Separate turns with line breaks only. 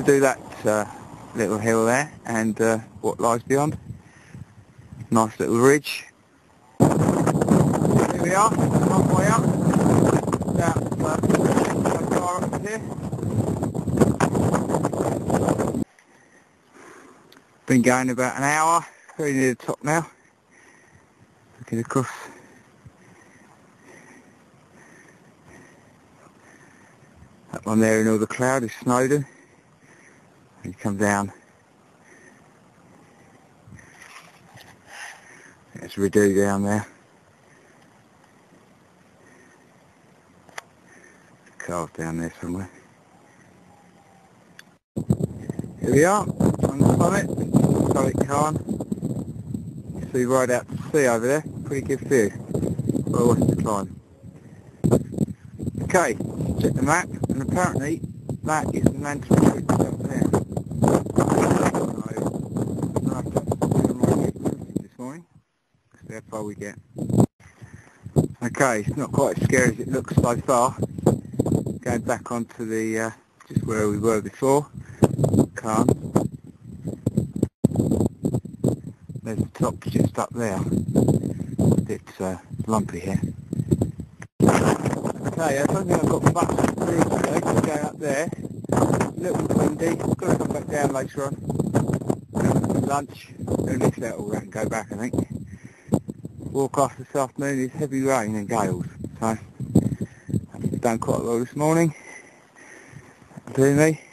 do that little hill there and what lies beyond. Nice little ridge. Here we are, halfway up. About far up here. Been going about an hour, very near the top now. Looking across. That one there in all the cloud is Snowdon. And you come down. There's Rideau down there. Carved down there somewhere. Here we are on the summit, Summit Khan. You see right out to sea over there. Pretty good view. Well worth the climb. Okay, check the map, and apparently that is the Nantlle route up there. So I have to do my this morning. See how far we get. Okay, it's not quite as scary as it looks so far. Going back onto the just where we were before. Khan. There's the top just up there. A bit lumpy here. Okay, I don't think I've got much to do today. We're going up there. A little windy. Got to come back down later on. Have lunch. We'll lift that all that and go back, I think. Forecast this afternoon is heavy rain and gales. So I've done quite well this morning. That'll do me.